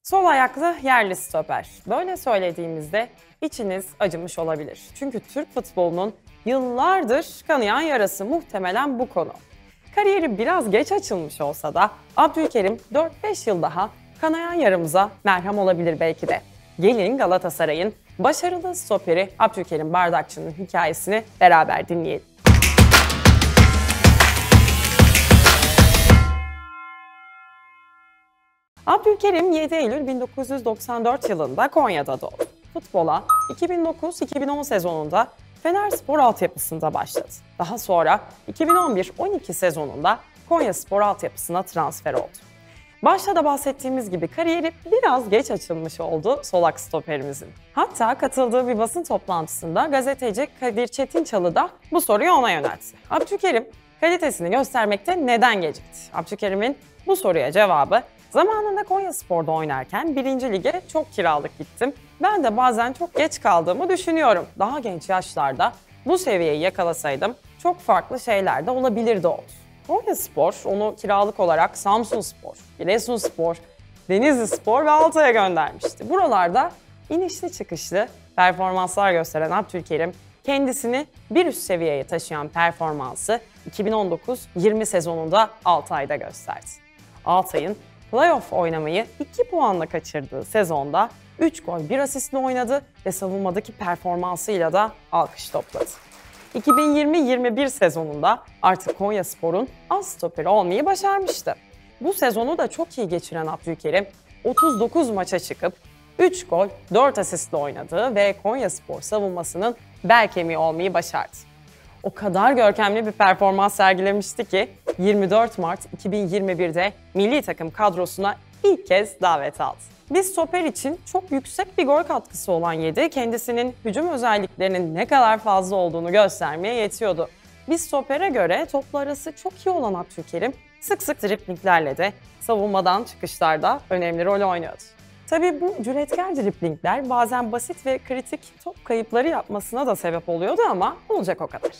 Sol ayaklı yerli stoper. Böyle söylediğimizde içiniz acımış olabilir. Çünkü Türk futbolunun yıllardır kanayan yarası muhtemelen bu konu. Kariyeri biraz geç açılmış olsa da Abdülkerim 4-5 yıl daha kanayan yaramıza merhem olabilir belki de. Gelin Galatasaray'ın başarılı stoperi Abdülkerim Bardakçı'nın hikayesini beraber dinleyelim. Abdülkerim 7 Eylül 1994 yılında Konya'da doğdu. Futbola 2009-2010 sezonunda Fenerspor altyapısında başladı. Daha sonra 2011-12 sezonunda Konyaspor altyapısına transfer oldu. Başta da bahsettiğimiz gibi kariyeri biraz geç açılmış oldu solak stoperimizin. Hatta katıldığı bir basın toplantısında gazeteci Kadir Çetinçalı da bu soruyu ona yöneltti. Abdülkerim kalitesini göstermekte neden gecikti? Abdülkerim'in bu soruya cevabı, zamanında Konyaspor'da oynarken 1. Lig'e çok kiralık gittim. Ben de bazen çok geç kaldığımı düşünüyorum. Daha genç yaşlarda bu seviyeyi yakalasaydım çok farklı şeyler de olabilirdi oldu. Konyaspor onu kiralık olarak Samsunspor, Giresunspor, Denizlispor ve Altay'a göndermişti. Buralarda inişli çıkışlı performanslar gösteren Abdülkerim kendisini bir üst seviyeye taşıyan performansı 2019-20 sezonunda Altay'da gösterdi. Altay'ın playoff oynamayı 2 puanla kaçırdığı sezonda 3 gol 1 asistle oynadı ve savunmadaki performansıyla da alkış topladı. 2020-21 sezonunda artık Konyaspor'un az stoperi olmayı başarmıştı. Bu sezonu da çok iyi geçiren Abdülkerim 39 maça çıkıp 3 gol 4 asistle oynadığı ve Konyaspor savunmasının bel kemiği olmayı başardı. O kadar görkemli bir performans sergilemişti ki 24 Mart 2021'de milli takım kadrosuna ilk kez davet aldı. Bir stoper için çok yüksek bir gol katkısı olan 7, kendisinin hücum özelliklerinin ne kadar fazla olduğunu göstermeye yetiyordu. Bir stopere göre topla arası çok iyi olan Abdülkerim sık sık driplinglerle de savunmadan çıkışlarda önemli rol oynuyordu. Tabii bu cüretkar driplingler bazen basit ve kritik top kayıpları yapmasına da sebep oluyordu ama olacak o kadar.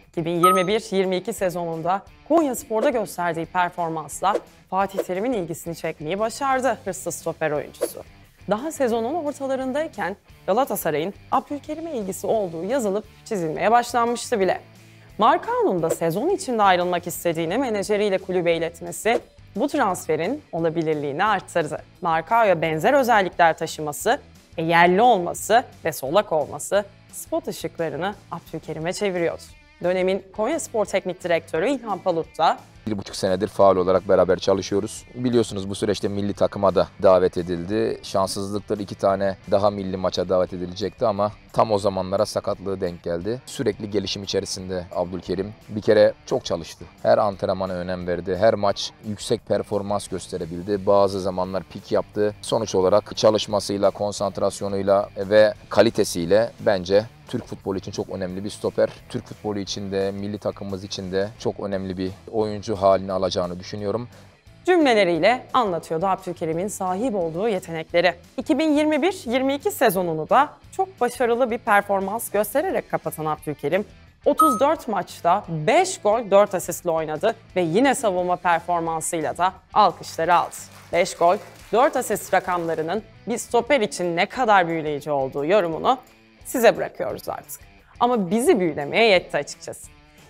2021-22 sezonunda Konyaspor'da gösterdiği performansla Fatih Terim'in ilgisini çekmeyi başardı hırslı stoper oyuncusu. Daha sezonun ortalarındayken Galatasaray'ın Abdülkerim'e ilgisi olduğu yazılıp çizilmeye başlanmıştı bile. Marcao'nun da sezon içinde ayrılmak istediğini menajeriyle kulübe iletmesi bu transferin olabilirliğini arttırdı. Marcao'ya benzer özellikler taşıması, yerli olması ve solak olması spot ışıklarını Abdülkerim'e çeviriyordu. Dönemin Konyaspor Teknik Direktörü İlhan Palut da 1,5 senedir faal olarak beraber çalışıyoruz. Biliyorsunuz bu süreçte milli takıma da davet edildi. Şanssızlıktır 2 tane daha milli maça davet edilecekti ama tam o zamanlara sakatlığı denk geldi. Sürekli gelişim içerisinde Abdülkerim. Bir kere çok çalıştı. Her antrenmana önem verdi. Her maç yüksek performans gösterebildi. Bazı zamanlar pik yaptı. Sonuç olarak çalışmasıyla, konsantrasyonuyla ve kalitesiyle bence Türk futbolu için çok önemli bir stoper. Türk futbolu için de, milli takımımız için de çok önemli bir oyuncu halini alacağını düşünüyorum. Cümleleriyle anlatıyordu Abdülkerim'in sahip olduğu yetenekleri. 2021-22 sezonunu da çok başarılı bir performans göstererek kapatan Abdülkerim, 34 maçta 5 gol 4 asistle oynadı ve yine savunma performansıyla da alkışları aldı. 5 gol 4 asist rakamlarının bir stoper için ne kadar büyüleyici olduğu yorumunu size bırakıyoruz artık. Ama bizi büyülemeye yetti açıkçası.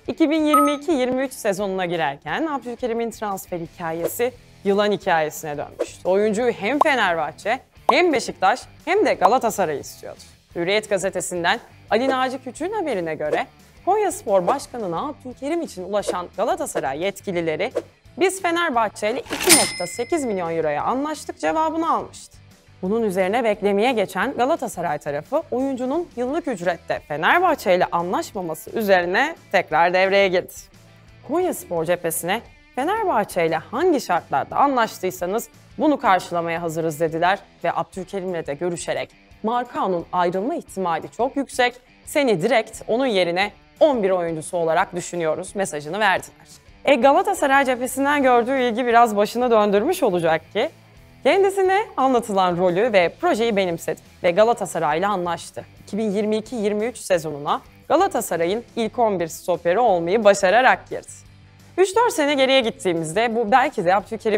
2022-23 sezonuna girerken Abdülkerim'in transfer hikayesi yılan hikayesine dönmüştü. Oyuncuyu hem Fenerbahçe, hem Beşiktaş, hem de Galatasaray istiyordu. Hürriyet gazetesinden Ali Naci Küçük'ün haberine göre Konyaspor Başkanı'na Abdülkerim için ulaşan Galatasaray yetkilileri biz Fenerbahçe ile 2,8 milyon euroya anlaştık cevabını almıştı. Bunun üzerine beklemeye geçen Galatasaray tarafı oyuncunun yıllık ücrette Fenerbahçe ile anlaşmaması üzerine tekrar devreye girdi. Konyaspor cephesine Fenerbahçe ile hangi şartlarda anlaştıysanız bunu karşılamaya hazırız dediler ve Abdülkerim'le de görüşerek Marcao'nun ayrılma ihtimali çok yüksek, seni direkt onun yerine 11 oyuncusu olarak düşünüyoruz mesajını verdiler. Galatasaray cephesinden gördüğü ilgi biraz başını döndürmüş olacak ki kendisine anlatılan rolü ve projeyi benimsedi ve Galatasaray'la anlaştı. 2022-23 sezonuna Galatasaray'ın ilk 11 stoperi olmayı başararak girdi. 3-4 sene geriye gittiğimizde bu belki de Abdülkerim'in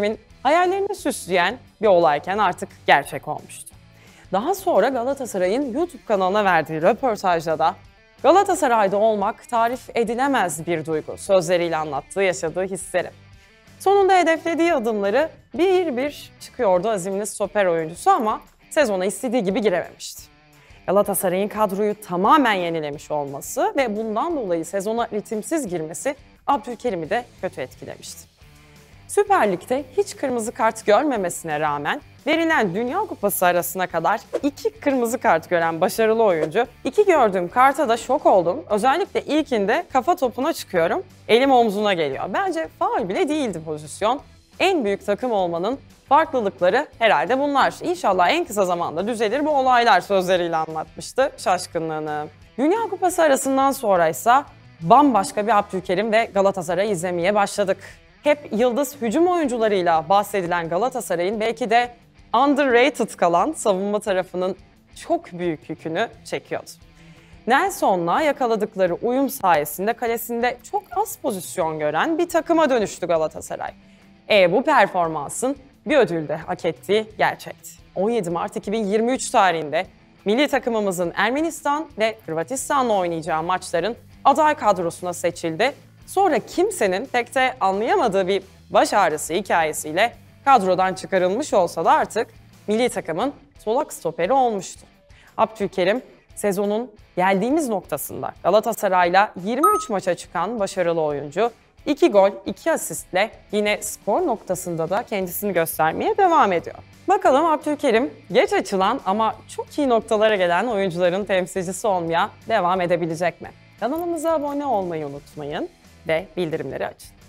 hayallerini süsleyen bir olayken artık gerçek olmuştu. Daha sonra Galatasaray'ın YouTube kanalına verdiği röportajda da Galatasaray'da olmak tarif edilemez bir duygu sözleriyle anlattığı yaşadığı hisleri. Sonunda hedeflediği adımları bir bir çıkıyordu azimli stoper oyuncusu ama sezona istediği gibi girememişti. Galatasaray'ın kadroyu tamamen yenilemiş olması ve bundan dolayı sezona ritimsiz girmesi Abdülkerim'i de kötü etkilemişti. Süper Lig'de hiç kırmızı kart görmemesine rağmen verilen Dünya Kupası arasına kadar 2 kırmızı kart gören başarılı oyuncu. 2 gördüğüm karta da şok oldum. Özellikle ilkinde kafa topuna çıkıyorum. Elim omzuna geliyor. Bence faul bile değildi pozisyon. En büyük takım olmanın farklılıkları herhalde bunlar. İnşallah en kısa zamanda düzelir bu olaylar sözleriyle anlatmıştı şaşkınlığını. Dünya Kupası arasından sonra ise bambaşka bir Abdülkerim ve Galatasaray'ı izlemeye başladık. Hep yıldız hücum oyuncularıyla bahsedilen Galatasaray'ın belki de underrated kalan savunma tarafının çok büyük yükünü çekiyordu. Nelson'la yakaladıkları uyum sayesinde kalesinde çok az pozisyon gören bir takıma dönüştü Galatasaray. Bu performansın bir ödül de hak ettiği gerçekti. 17 Mart 2023 tarihinde milli takımımızın Ermenistan ve Hırvatistan'la oynayacağı maçların aday kadrosuna seçildi. Sonra kimsenin pek de anlayamadığı bir baş ağrısı hikayesiyle kadrodan çıkarılmış olsa da artık milli takımın solak stoperi olmuştu. Abdülkerim sezonun geldiğimiz noktasında Galatasaray'la 23 maça çıkan başarılı oyuncu 2 gol, 2 asistle yine skor noktasında da kendisini göstermeye devam ediyor. Bakalım Abdülkerim geç açılan ama çok iyi noktalara gelen oyuncuların temsilcisi olmaya devam edebilecek mi? Kanalımıza abone olmayı unutmayın ve bildirimleri açın.